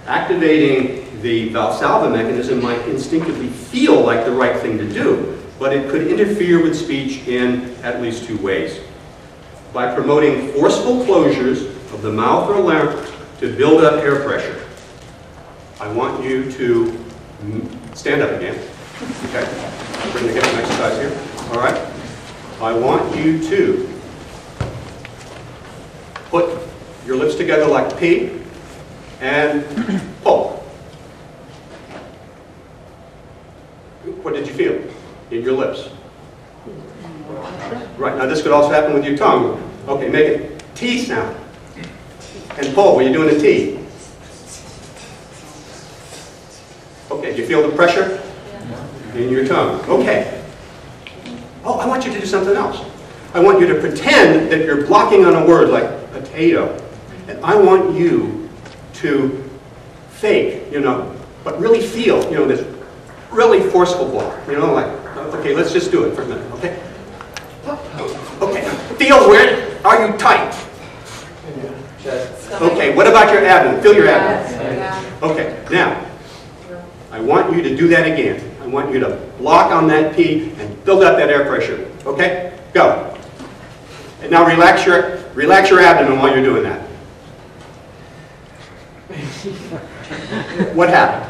Activating the Valsalva mechanism might instinctively feel like the right thing to do, but it could interfere with speech in at least two ways. By promoting forceful closures of the mouth or larynx to build up air pressure. I want you to stand up again. Okay? We're going to get some exercise here. All right? I want you to put your lips together like P and pull. What did you feel in your lips? Right, now this could also happen with your tongue. Okay, make a T sound. And pull, where you're doing a T. Okay, do you feel the pressure in your tongue? Okay. Oh, I want you to do something else. I want you to pretend that you're blocking on a word like potato. And I want you to fake, but really feel, this really forceful block. Like, okay, let's just do it for a minute, okay? Okay, feel where are you tight? Okay, what about your abdomen? Feel your abdomen. Okay, now, I want you to do that again. I want you to block on that P and build up that air pressure. Okay? Go. And now relax your abdomen while you're doing that. What happened?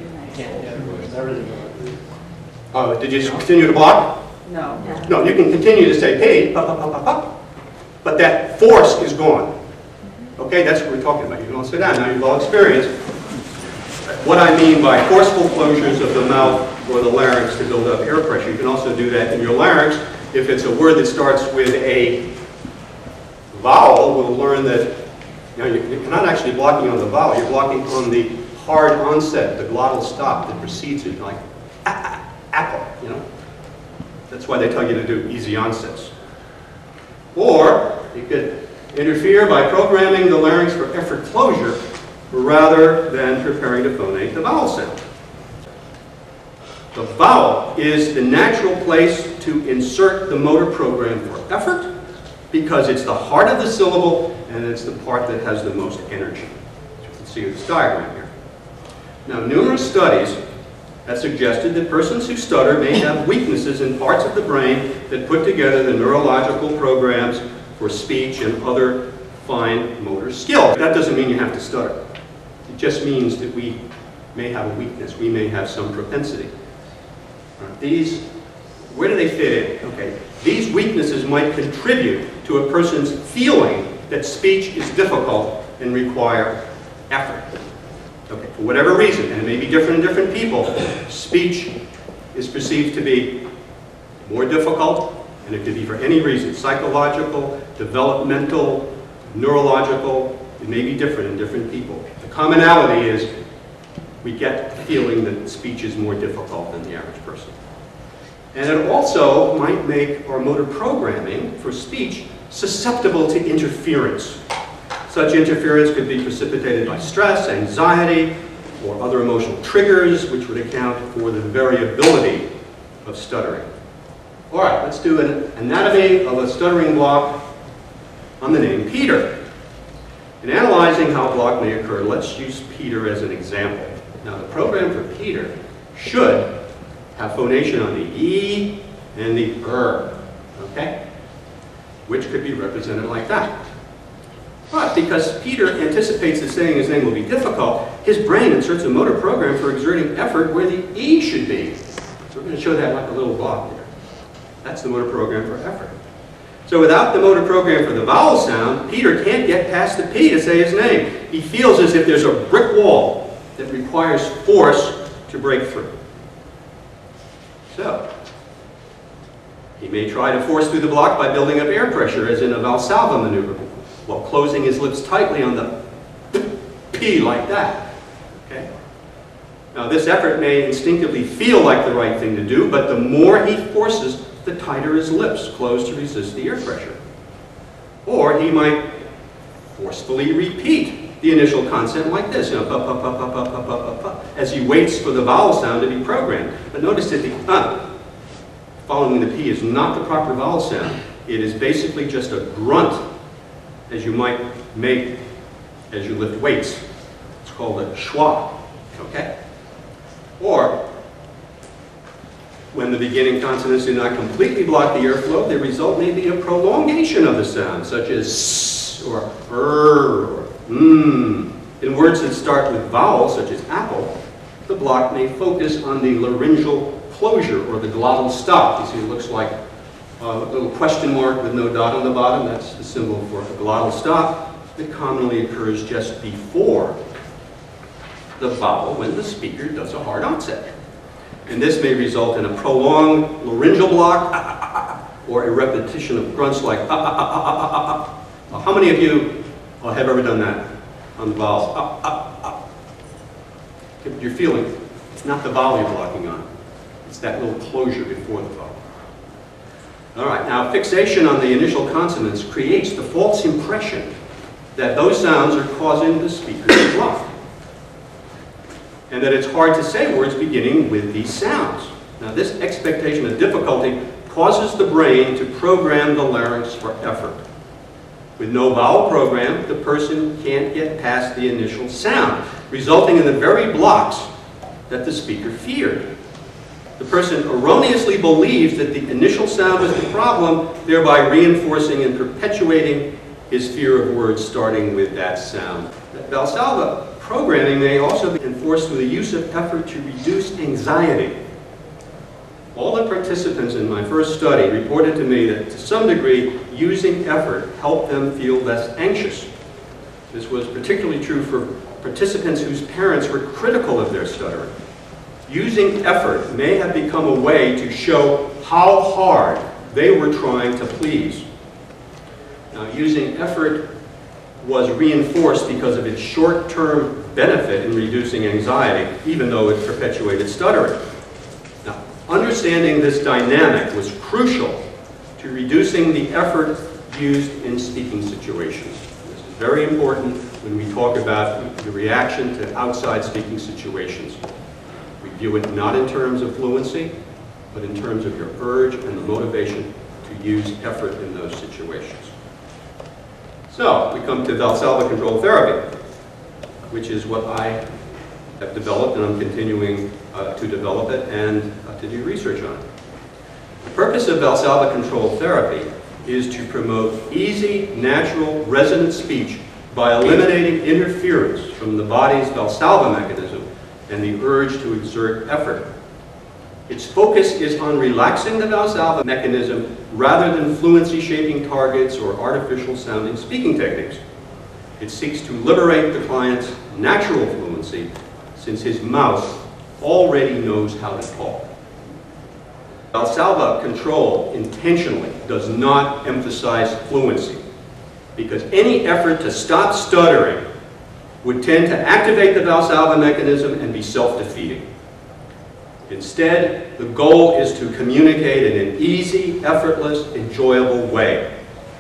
Oh, did you continue to block? No. No, you can continue to say P, pop, pop, pop, pop, pop. But that force is gone. Okay, that's what we're talking about. You can all sit down. Now you've all experienced what I mean by forceful closures of the mouth or the larynx to build up air pressure. You can also do that in your larynx. If it's a word that starts with a vowel, we'll learn that you're not actually blocking on the vowel, you're blocking on the hard onset, the glottal stop that precedes it, like apple, That's why they tell you to do easy onsets. Or you could interfere by programming the larynx for effort closure rather than preparing to phonate the vowel sound. The vowel is the natural place to insert the motor program for effort because it's the heart of the syllable and it's the part that has the most energy. As you can see in this diagram here. Now, numerous studies have suggested that persons who stutter may have weaknesses in parts of the brain that put together the neurological programs for speech and other fine motor skills. That doesn't mean you have to stutter. It just means that we may have a weakness. We may have some propensity. These, where do they fit in? Okay, these weaknesses might contribute to a person's feeling that speech is difficult and require effort. Okay, for whatever reason, and it may be different in different people, speech is perceived to be more difficult, and it could be for any reason, psychological, developmental, neurological. It may be different in different people. The commonality is we get the feeling that speech is more difficult than the average person. And it also might make our motor programming for speech susceptible to interference. Such interference could be precipitated by stress, anxiety, or other emotional triggers, which would account for the variability of stuttering. All right, let's do an anatomy of a stuttering block on the name Peter. In analyzing how a block may occur, let's use Peter as an example. Now, the program for Peter should have phonation on the E and the okay? Which could be represented like that. But because Peter anticipates that saying his name will be difficult, his brain inserts a motor program for exerting effort where the E should be. So we're going to show that like a little block there. That's the motor program for effort. So without the motor program for the vowel sound, Peter can't get past the P to say his name. He feels as if there's a brick wall that requires force to break through. So, he may try to force through the block by building up air pressure, as in a Valsalva maneuver, while closing his lips tightly on the P like that. Okay? Now, this effort may instinctively feel like the right thing to do, but the more he forces, the tighter his lips close to resist the air pressure. Or he might forcefully repeat the initial consonant like this, pup, pup, pup, pup, pup, pup, pup, pup, as he waits for the vowel sound to be programmed. But notice that the following the P is not the proper vowel sound. It is basically just a grunt, as you might make as you lift weights. It's called a schwa, okay? Or, when the beginning consonants do not completely block the airflow, the result may be a prolongation of the sound, such as s or or In words that start with vowels, such as apple, the block may focus on the laryngeal closure or the glottal stop. You see, it looks like a little question mark with no dot on the bottom. That's the symbol for a glottal stop that commonly occurs just before the vowel when the speaker does a hard onset. And this may result in a prolonged laryngeal block or a repetition of grunts like How many of you have ever done that on the vowels? You're feeling it. It's not the vowel you're blocking on. It's that little closure before the vowel. All right, now fixation on the initial consonants creates the false impression that those sounds are causing the speaker to block, and that it's hard to say words beginning with these sounds. Now this expectation of difficulty causes the brain to program the larynx for effort. With no vowel program, the person can't get past the initial sound, resulting in the very blocks that the speaker feared. The person erroneously believes that the initial sound was the problem, thereby reinforcing and perpetuating his fear of words starting with that sound. Valsalva programming may also be enforced through the use of effort to reduce anxiety. All the participants in my first study reported to me that to some degree, using effort helped them feel less anxious. This was particularly true for participants whose parents were critical of their stuttering. Using effort may have become a way to show how hard they were trying to please. Now, using effort was reinforced because of its short-term benefit in reducing anxiety, even though it perpetuated stuttering. Now, understanding this dynamic was crucial to reducing the effort used in speaking situations. This is very important when we talk about the reaction to outside speaking situations. We view it not in terms of fluency, but in terms of your urge and the motivation to use effort in those situations. So, we come to Valsalva control therapy, which is what I have developed, and I'm continuing to develop it and to do research on it. The purpose of Valsalva control therapy is to promote easy, natural, resonant speech by eliminating interference from the body's Valsalva mechanism and the urge to exert effort. Its focus is on relaxing the Valsalva mechanism rather than fluency-shaping targets or artificial-sounding speaking techniques. It seeks to liberate the client's natural fluency, since his mouth already knows how to talk. Valsalva control intentionally does not emphasize fluency, because any effort to stop stuttering would tend to activate the Valsalva mechanism and be self-defeating. Instead, the goal is to communicate in an easy, effortless, enjoyable way.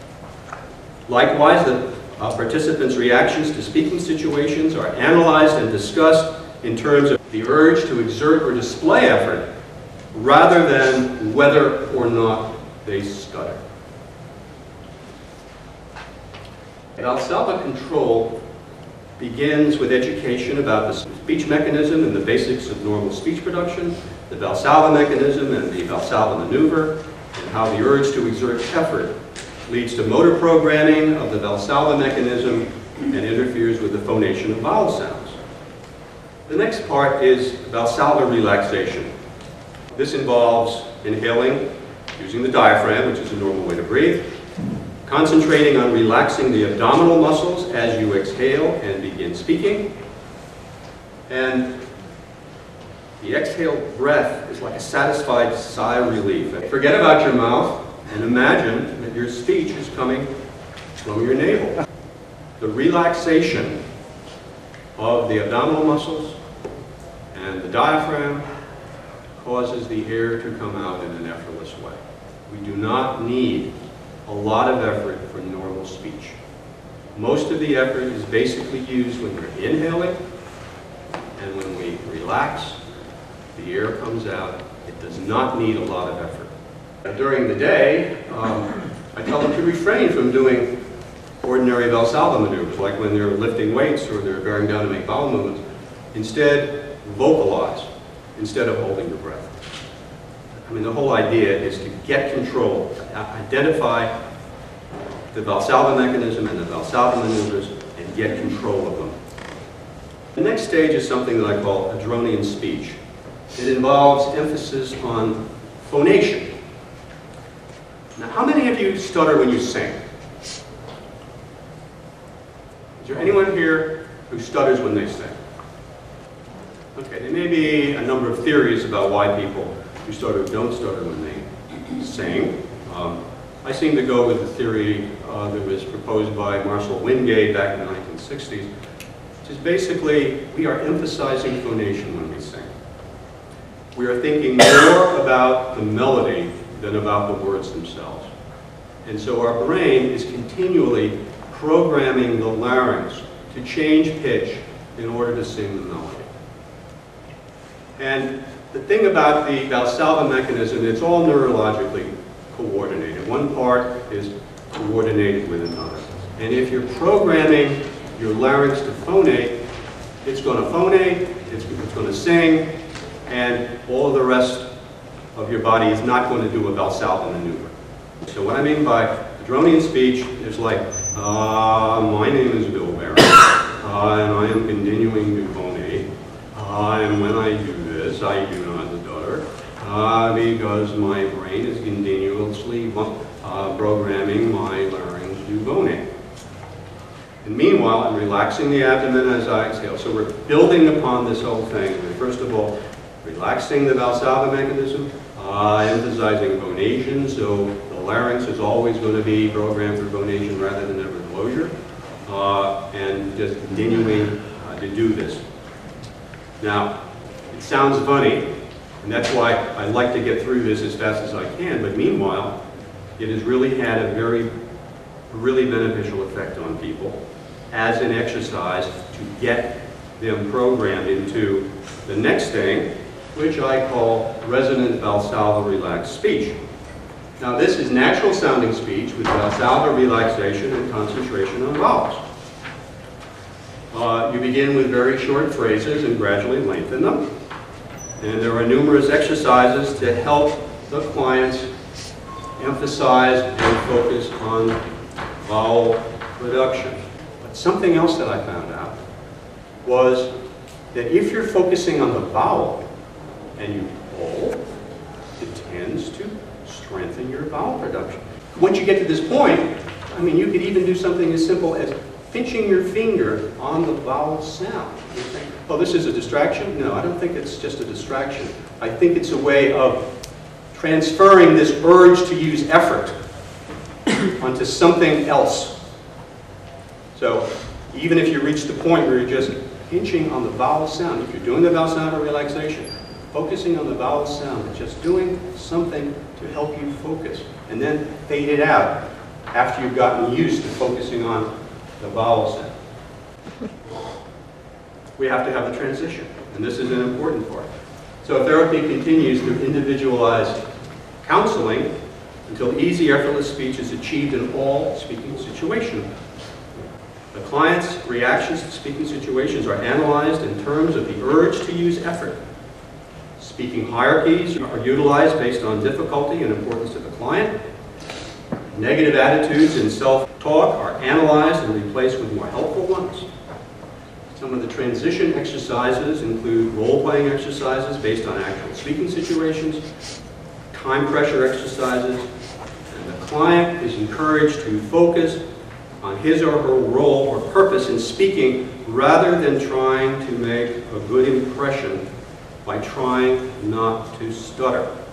Likewise, the participants' reactions to speaking situations are analyzed and discussed in terms of the urge to exert or display effort, rather than whether or not they stutter. Valsalva control begins with education about the speech mechanism and the basics of normal speech production, the Valsalva mechanism and the Valsalva maneuver, and how the urge to exert effort leads to motor programming of the Valsalva mechanism and interferes with the phonation of vowel sounds. The next part is Valsalva relaxation. This involves inhaling using the diaphragm, which is a normal way to breathe, concentrating on relaxing the abdominal muscles as you exhale and begin speaking. And the exhaled breath is like a satisfied sigh of relief. Forget about your mouth and imagine that your speech is coming from your navel. The relaxation of the abdominal muscles and the diaphragm causes the air to come out in an effortless way. We do not need a lot of effort for normal speech. Most of the effort is basically used when we're inhaling, and when we relax, the air comes out. It does not need a lot of effort. During the day, I tell them to refrain from doing ordinary Valsalva maneuvers, like when they're lifting weights or they're bearing down to make bowel movements. Instead, vocalize instead of holding your breath. I mean, the whole idea is to get control, identify the Valsalva mechanism and the Valsalva maneuvers, and get control of them. The next stage is something that I call Adronian speech. It involves emphasis on phonation. Now, how many of you stutter when you sing? Is there anyone here who stutters when they sing? Okay, there may be a number of theories about why people who stutter don't stutter when they sing. I seem to go with the theory that was proposed by Marshall Wingate back in the 1960s, which is basically we are emphasizing phonation when we sing. We are thinking more about the melody than about the words themselves. And so our brain is continually programming the larynx to change pitch in order to sing the melody. And the thing about the Valsalva mechanism, it's all neurologically coordinated. One part is coordinated with another. And if you're programming your larynx to phonate, it's going to phonate, it's going to sing, and all of the rest of your body is not going to do a Valsalva maneuver. So what I mean by Adronian speech is like, my name is Bill Barry, and I am continuing to phonate, and when I do this, I do not stutter, because my brain is continuously programming my larynx to phonate. And meanwhile, I'm relaxing the abdomen as I exhale. So we're building upon this whole thing. First of all, relaxing the Valsalva mechanism, emphasizing phonation, so the larynx is always going to be programmed for phonation rather than ever closure, and just continuing to do this. Now, it sounds funny, and that's why I like to get through this as fast as I can, but meanwhile, it has really had a really beneficial effect on people as an exercise to get them programmed into the next thing, which I call resonant Valsalva relaxed speech. Now, this is natural sounding speech with Valsalva relaxation and concentration on vowels. You begin with very short phrases and gradually lengthen them. And there are numerous exercises to help the clients emphasize and focus on vowel production. But something else that I found out was that if you're focusing on the vowel and you pull, it tends to strengthen your vowel production. Once you get to this point, I mean, you could even do something as simple as pinching your finger on the vowel sound. You think, oh, this is a distraction? No, I don't think it's just a distraction. I think it's a way of transferring this urge to use effort onto something else. So even if you reach the point where you're just pinching on the vowel sound, if you're doing the Valsalva relaxation, focusing on the vowel sound, and just doing something to help you focus, and then fade it out after you've gotten used to focusing on the vowel sound. We have to have the transition, and this is an important part. So therapy continues through individualized counseling until easy, effortless speech is achieved in all speaking situations. The client's reactions to speaking situations are analyzed in terms of the urge to use effort. Speaking hierarchies are utilized based on difficulty and importance to the client. Negative attitudes and self-talk are analyzed and replaced with more helpful ones. Some of the transition exercises include role-playing exercises based on actual speaking situations, time pressure exercises, and the client is encouraged to focus on his or her role or purpose in speaking rather than trying to make a good impression by trying not to stutter.